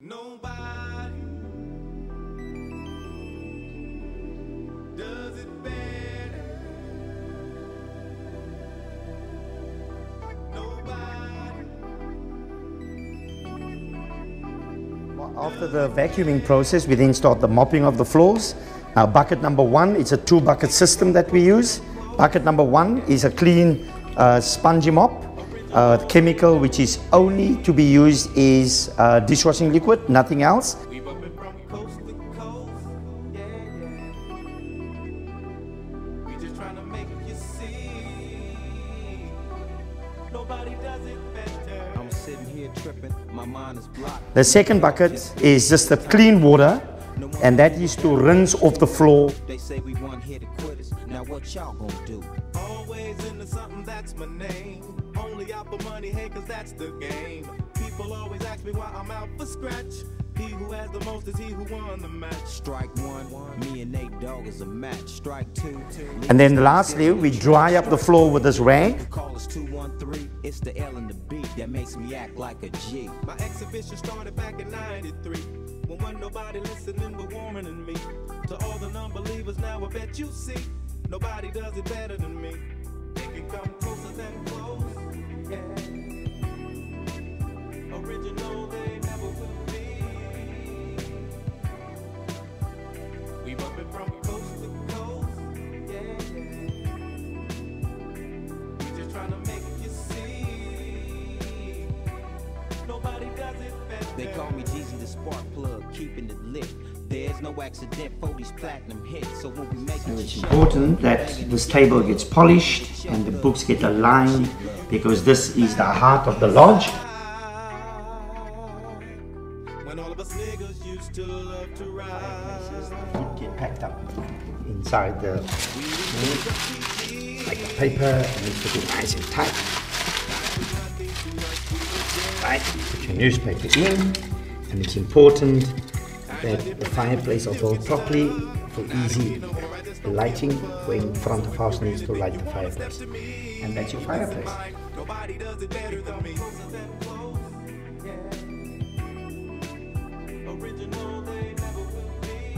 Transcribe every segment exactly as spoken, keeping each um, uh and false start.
Nobody does it better. Nobody. After the vacuuming process, we then start the mopping of the floors. Now, bucket number one, it's a two bucket system that we use. Bucket number one is a clean uh, spongy mop. Uh, the chemical which is only to be used is uh, dishwashing liquid, nothing else. The second bucket is just the clean water, and that is to rinse off the floor. They say we want here to quit us. Now what y'all gonna do? Always into something, that's my name. Only out for money, hey, cause that's the game. People always ask me why I'm out for scratch. He who has the most is he who won the match. Strike one, me and Nate Dogg is a match. Strike two, two. And then lastly, we dry up the floor with this rag. Call us two one three. It's the L and the B that makes me act like a G. My exhibition started back in ninety-three. When wasn't nobody listening but warmer than me. To all the non-believers now I bet you see, nobody does it better than me. They can come closer than close, yeah. Original they never will be. We bump it from coast to coast, yeah, yeah. We just trying to make you see, nobody does it better. They call me Jeezy the spark plug, keeping it lit. There's no accident for these platinum hits. So when we make So it's important that this table gets polished and the books get aligned, because this is the heart of the lodge. When all of us niggas used to love to ride. Get packed up inside the like the paper, and it's looking nice and tight. Right, put your newspaper in, and it's important that the fireplace is built properly for easy lighting. When front of house needs to light the fireplace, and that's your fireplace. Nobody does it better than me. Original they never will be.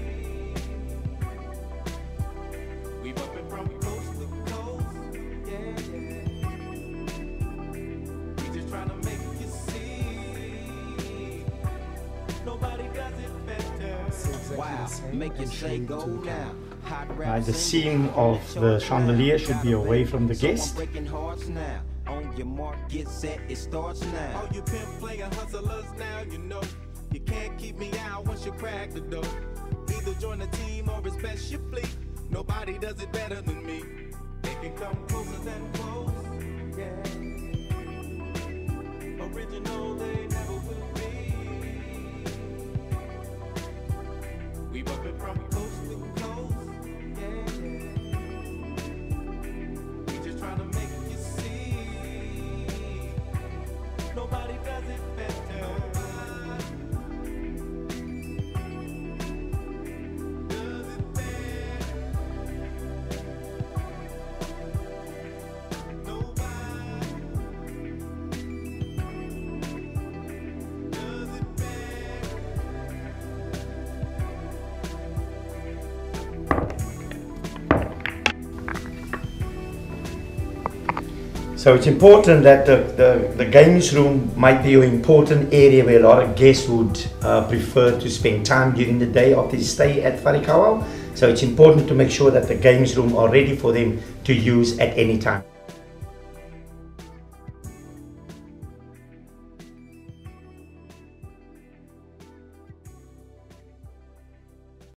We bump it from coast to coast, yeah, yeah. We just trying to make you see, nobody does it better. Wow, make you say go now. Right, the seam of the chandelier should be away from the guest. On your mark, get set, it starts now. All you pimp player hustlers now, you know you can't keep me out once you crack the door. Either join the team or it's best you flee. Nobody does it better than me. They can come closer than close, yeah. Original they never will be. We bump it from coast to coast, yeah, yeah. We just trying to make you see, nobody does it better. So it's important that the, the, the games room might be an important area where a lot of guests would uh, prefer to spend time during the day of their stay at Wharekauau. So it's important to make sure that the games room are ready for them to use at any time.